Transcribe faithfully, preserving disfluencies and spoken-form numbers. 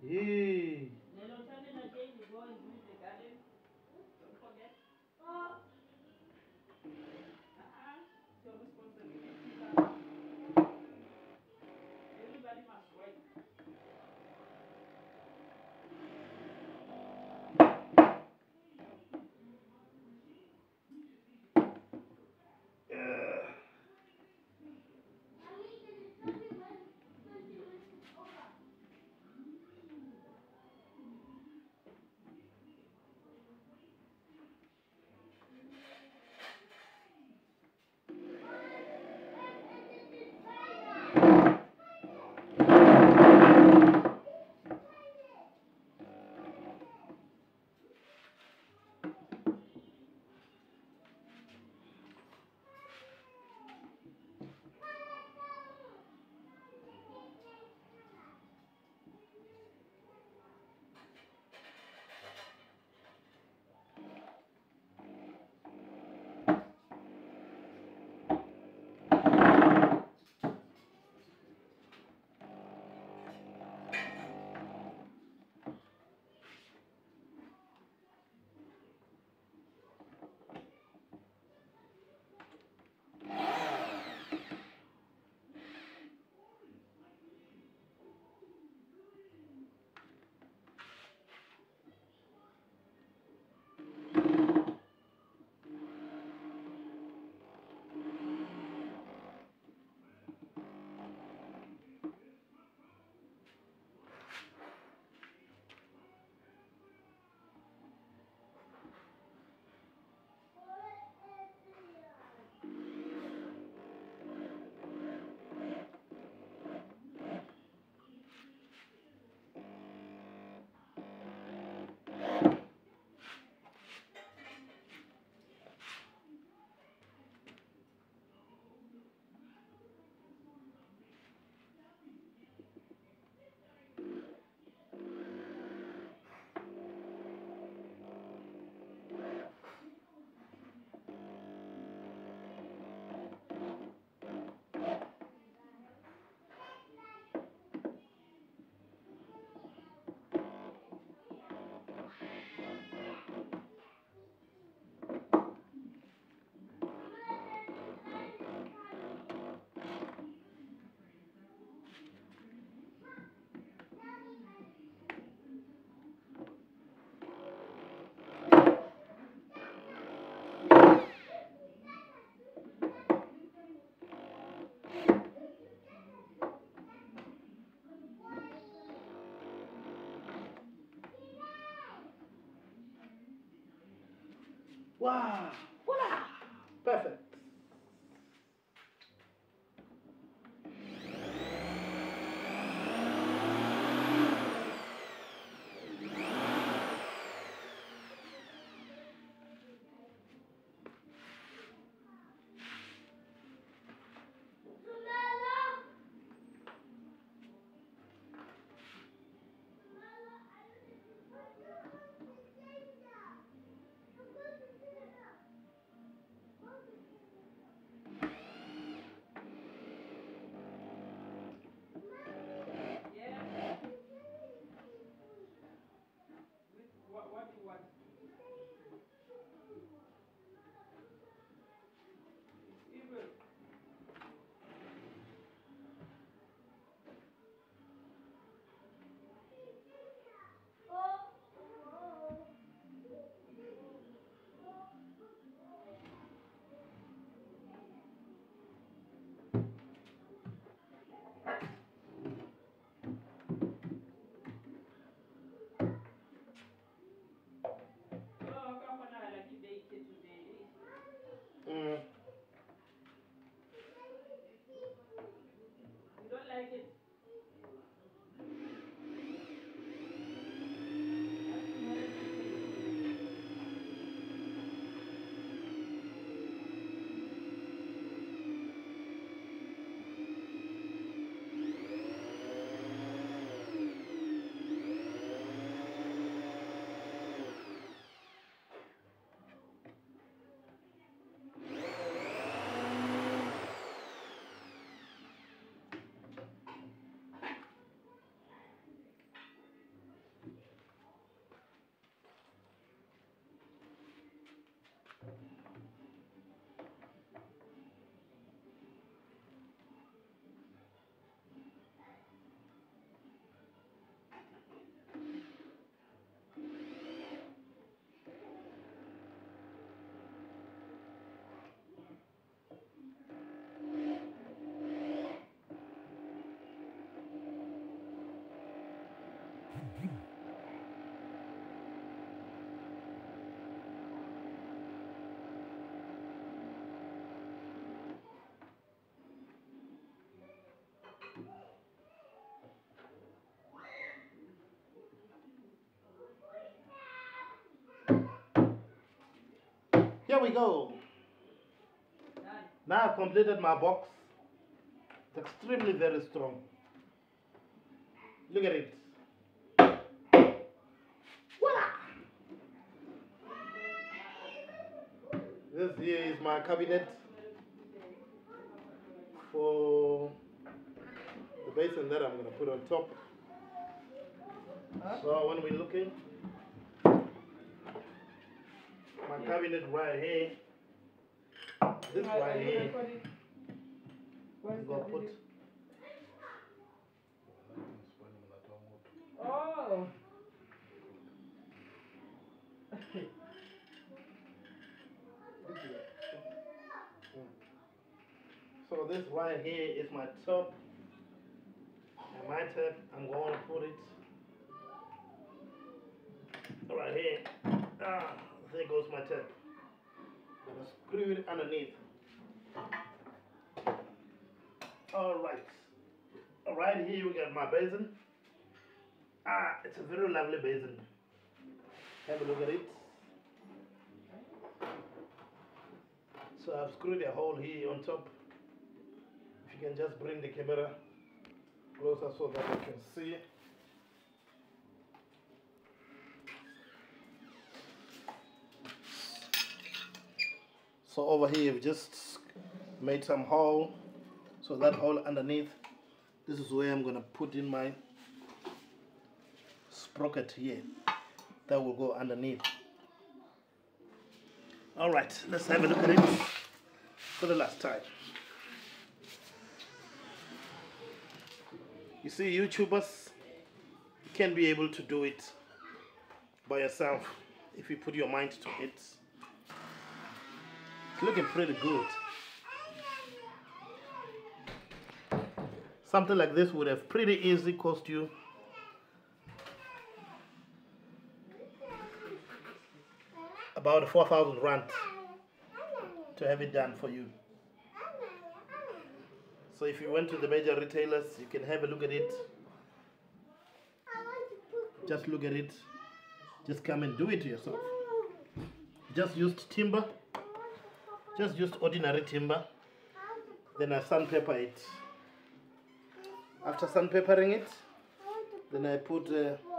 Yee. Little children again, you go and do in the garden. Don't forget. Uh-uh. It's your responsibility now. Everybody must work. Wow. Voila. Perfect. Here we go. Now I've completed my box. It's extremely very strong. Look at it. Voila! This here is my cabinet for the basin that I'm going to put on top. Huh? So when we're looking, my cabinet right here, this Are- right are you here, recording? Where's I'm the going to put. video? Oh. So this right here is my top, and my tap, I'm going to put it right here. Ah, there goes my tap. I'm going to screw it underneath. Alright. Alright, here we got my basin. Ah, it's a very lovely basin. Have a look at it. So I've screwed a hole here on top. If you can just bring the camera closer so that you can see. So over here we've just made some hole. So that hole underneath, this is where I'm going to put in my sprocket here. That will go underneath. Alright, let's have a look at it for the last time. You see, YouTubers, you can be able to do it by yourself if you put your mind to it. It's looking pretty good. Something like this would have pretty easily cost you about four thousand rand to have it done for you. So if you went to the major retailers, you can have a look at it. Just look at it. Just come and do it yourself. Just used timber. Just used ordinary timber. Then I sandpaper it. After sandpapering it, then I put uh,